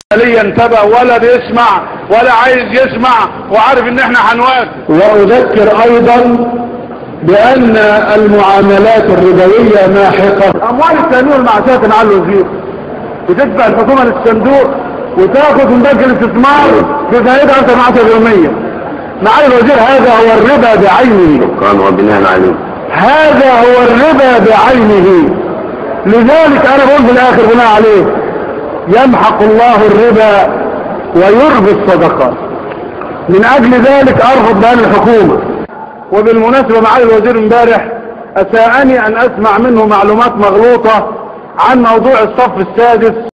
لي انتبه ولا بيسمع ولا عايز يسمع وعارف ان احنا هنوافق. واذكر ايضا بان المعاملات الربوية ماحقة. اموال التأمين والمعاشات مع الوزير بتدفع الحكومة للصندوق وتاخد من بنك الاستثمار بفائدة 12%. معالي الوزير هذا هو الربا بعينه. شكرا وبناء عليه. هذا هو الربا بعينه. لذلك انا بقول بالاخر بناء عليه يمحق الله الربا ويربي الصدقات. من اجل ذلك ارفض بهذه الحكومة. وبالمناسبة معالي الوزير امبارح اساءني ان اسمع منه معلومات مغلوطة عن موضوع الصف السادس